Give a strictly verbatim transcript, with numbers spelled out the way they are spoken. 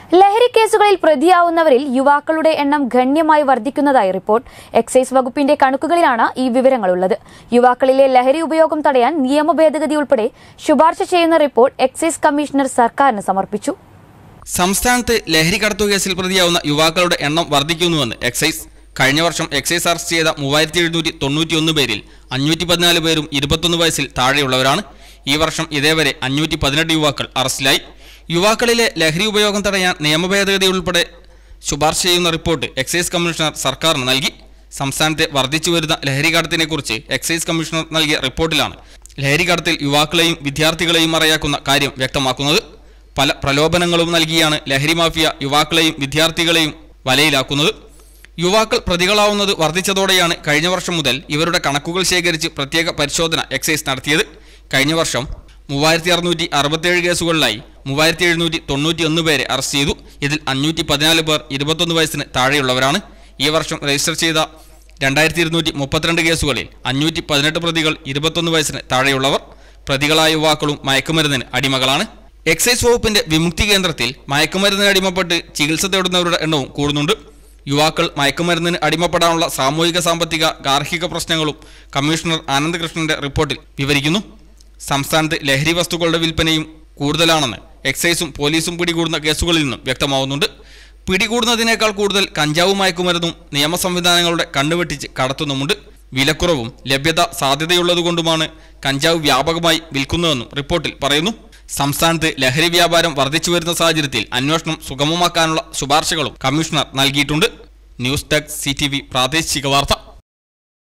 ലഹരി കേസുകളിൽ പ്രതിയാവുന്നവരിൽ യുവാക്കളുടെ എണ്ണം ഗണ്യമായി വർദ്ധിക്കുന്നതായി റിപ്പോർട്ട്. എക്സൈസ് വകുപ്പിന്റെ കണക്കുകളിലാണ് ഈ വിവരങ്ങളുള്ളത്. യുവാക്കളിലെ ലഹരി ഉപയോഗം തടയാൻ നിയമ ഭേദഗതി ഉൾപ്പെടെ ശുപാർശ ചെയ്യുന്ന റിപ്പോർട്ട് എക്സൈസ് കമ്മീഷണർ സർക്കാരിന് സമർപ്പിച്ചു. സംസ്ഥാനത്ത് ലഹരി കടത്തു കേസിൽ പ്രതിയാവുന്ന യുവാക്കളുടെ എണ്ണം വർദ്ധിക്കുന്നുവെന്ന് എക്സൈസ്. കഴിഞ്ഞ വർഷം എക്സൈസ് അറസ്റ്റ് ചെയ്ത മൂവായിരത്തി എഴുന്നൂറ്റി തൊണ്ണൂറ്റിയൊന്ന് പേരിൽ അഞ്ഞൂറ്റി പതിനാല് പേരും ഇരുപത്തൊന്ന് വയസ്സിൽ താഴെയുള്ളവരാണ്. ഈ വർഷം ഇതേവരെ അഞ്ഞൂറ്റി പതിനെട്ട് യുവാക്കൾ അറസ്റ്റിലായി. യുവാക്കളിലെ ലഹരി ഉപയോഗം തടയാൻ നിയമഭേദഗതി ഉൾപ്പെടെ ശുപാർശ ചെയ്യുന്ന റിപ്പോർട്ട് എക്സൈസ് കമ്മീഷണർ സർക്കാരിന് നൽകി. സംസ്ഥാനത്തെ വർദ്ധിച്ചു വരുന്ന ലഹരി കടത്തിനെക്കുറിച്ച് എക്സൈസ് കമ്മീഷണർ നൽകിയ റിപ്പോർട്ടിലാണ് ലഹരി കടത്തിൽ യുവാക്കളെയും വിദ്യാർത്ഥികളെയും മറയാക്കുന്ന കാര്യം വ്യക്തമാക്കുന്നത്. പല പ്രലോഭനങ്ങളും നൽകിയാണ് ലഹരി മാഫിയ യുവാക്കളെയും വിദ്യാർത്ഥികളെയും വലയിലാക്കുന്നത്. യുവാക്കൾ പ്രതികളാവുന്നത് വർദ്ധിച്ചതോടെയാണ് കഴിഞ്ഞ വർഷം മുതൽ ഇവരുടെ കണക്കുകൾ ശേഖരിച്ച് പ്രത്യേക പരിശോധന എക്സൈസ് നടത്തിയത്. കഴിഞ്ഞ വർഷം മൂവായിരത്തി അറുന്നൂറ്റി അറുപത്തേഴ് കേസുകളിലായി മൂവായിരത്തി എഴുന്നൂറ്റി തൊണ്ണൂറ്റി ഒന്ന് പേരെ അറസ്റ്റ് ചെയ്തു. ഇതിൽ അഞ്ഞൂറ്റി പതിനാല് പേർ ഇരുപത്തൊന്ന് വയസ്സിന് താഴെയുള്ളവരാണ്. ഈ വർഷം രജിസ്റ്റർ ചെയ്ത രണ്ടായിരത്തി ഇരുന്നൂറ്റി മുപ്പത്തിരണ്ട് കേസുകളിൽ അഞ്ഞൂറ്റി പതിനെട്ട് പ്രതികൾ ഇരുപത്തൊന്ന് വയസ്സിന് താഴെയുള്ളവർ. പ്രതികളായ യുവാക്കളും മയക്കുമരുന്നിന് അടിമകളാണ്. എക്സൈസ് വകുപ്പിന്റെ വിമുക്തി കേന്ദ്രത്തിൽ മയക്കുമരുന്നിന് അടിമപ്പെട്ട് ചികിത്സ തേടുന്നവരുടെ എണ്ണവും കൂടുന്നുണ്ട്. യുവാക്കൾ മയക്കുമരുന്നിന് അടിമപ്പെടാനുള്ള സാമൂഹിക സാമ്പത്തിക ഗാർഹിക പ്രശ്നങ്ങളും കമ്മീഷണർ ആനന്ദകൃഷ്ണന്റെ റിപ്പോർട്ടിൽ വിവരിക്കുന്നു. സംസ്ഥാനത്ത് ലഹരി വസ്തുക്കളുടെ വിൽപ്പനയും കൂടുതലാണെന്ന് എക്സൈസും പോലീസും പിടികൂടുന്ന കേസുകളിൽ നിന്നും വ്യക്തമാവുന്നുണ്ട്. പിടികൂടുന്നതിനേക്കാൾ കൂടുതൽ കഞ്ചാവ് മയക്കുമരുന്നും നിയമ സംവിധാനങ്ങളുടെ കണ്ണുവെട്ടിച്ച് കടത്തുന്നുമുണ്ട്. വിലക്കുറവും ലഭ്യത സാധ്യതയുള്ളതുകൊണ്ടുമാണ് കഞ്ചാവ് വ്യാപകമായി വിൽക്കുന്നതെന്നും റിപ്പോർട്ടിൽ പറയുന്നു. സംസ്ഥാനത്ത് ലഹരി വ്യാപാരം വർദ്ധിച്ചു വരുന്ന സാഹചര്യത്തിൽ അന്വേഷണം സുഗമമാക്കാനുള്ള ശുപാർശകളും കമ്മീഷണർ നൽകിയിട്ടുണ്ട്. News desk C T V പ്രാദേശിക വാർത്ത.